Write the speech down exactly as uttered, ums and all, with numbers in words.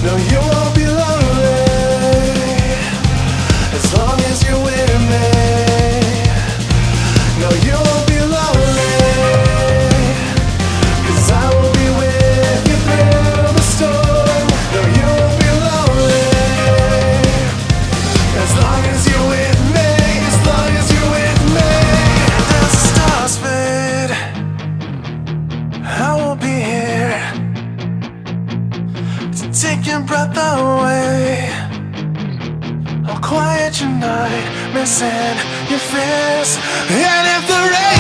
No, you won't be lonely as long as you're with me. No, you won't be lonely, 'cause I will be with you through the storm. No, you won't be lonely as long as you're with me, as long as you're with me. As the stars fade, I will be here to take your breath away. I'll quiet your night, missing your fears. And if the rain